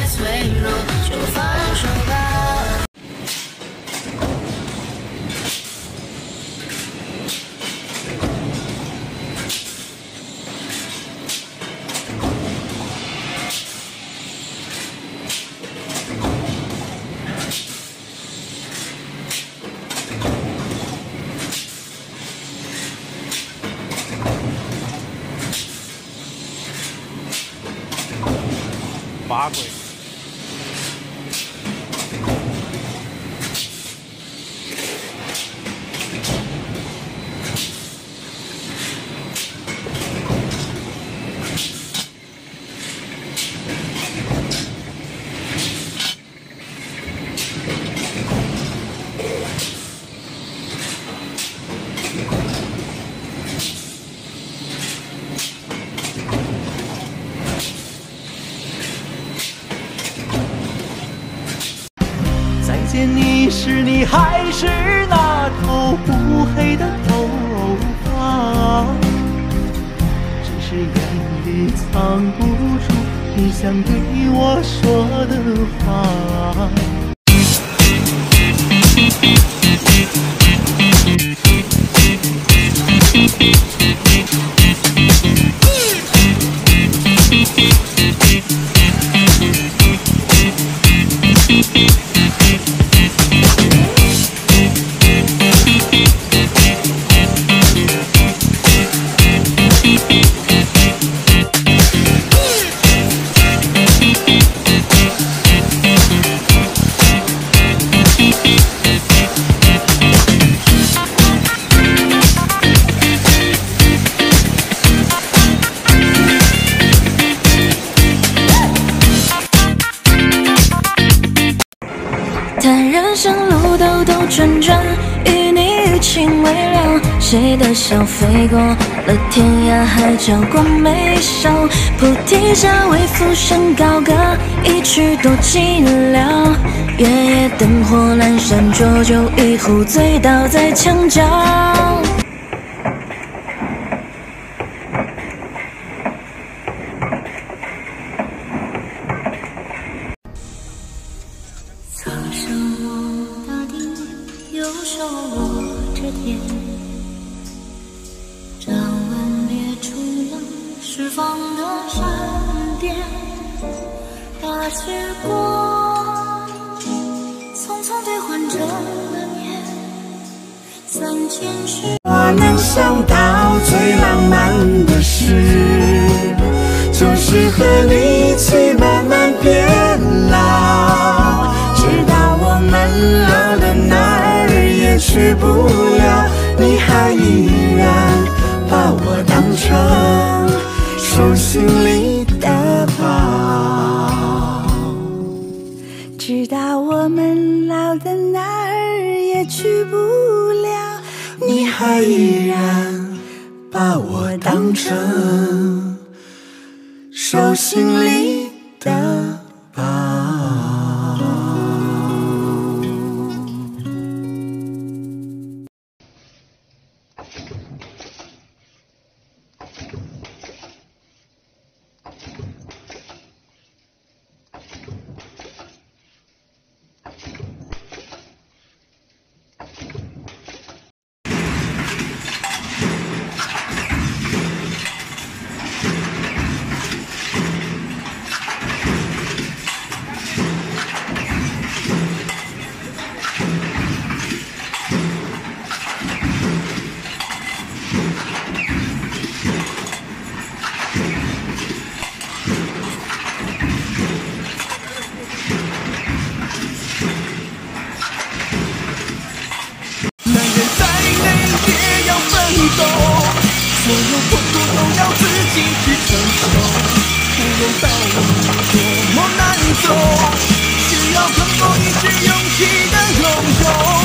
脆弱，就放手吧。 八鬼。 再见你时，你还是那头乌黑的头发，只是眼里藏不住你想对我说的话。 但人生路兜兜转转，与你余情未了，谁的笑飞过了天涯海角过眉梢，菩提下为浮生高歌，一曲多寂寥。月夜灯火阑珊，浊酒一壶，醉倒在墙角。左手握大地，右手握着天，掌纹别出了释放的闪电，大曲过，匆匆兑换着了年，3000世。 我能想到最浪漫的事，就是和你一起慢慢变老，直到我们老的哪儿也去不了，你还依然把我当成手心里的宝，直到我们老的哪儿也去不了，你还依然把我当成手心里的宝。所有痛苦都要自己去承受，无论道路多么难走，只要更多一直勇气的拥有。